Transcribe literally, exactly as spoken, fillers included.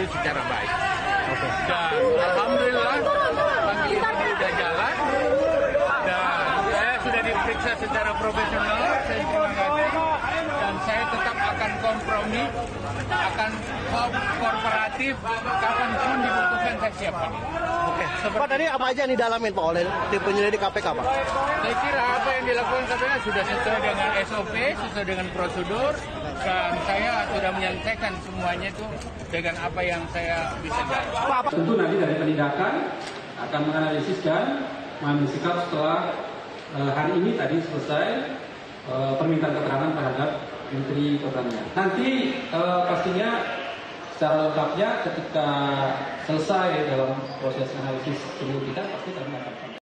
itu secara baik. Okay. Dan alhamdulillah pagi ini sudah jalan dan saya sudah diperiksa secara profesional. Saya terima kasih dan saya tetap akan kompromi, akan kooperatif kapanpun dibutuhkan saya siap. Oke. Pak, tadi apa aja yang didalamin Pak oleh tim penyelidik K P K Pak? Saya kira apa yang dilakukan K P K sudah sesuai dengan S O P, sesuai dengan prosedur, dan saya sudah menyelesaikan semuanya itu dengan apa yang saya bisa jawab. Tentu nanti dari penindakan akan menganalisis dan mengambil sikap setelah uh, hari ini tadi selesai uh, permintaan keterangan terhadap Menteri Pertanian. Nanti uh, pastinya secara lengkapnya ketika selesai dalam proses analisis penyelidikan pasti kami akan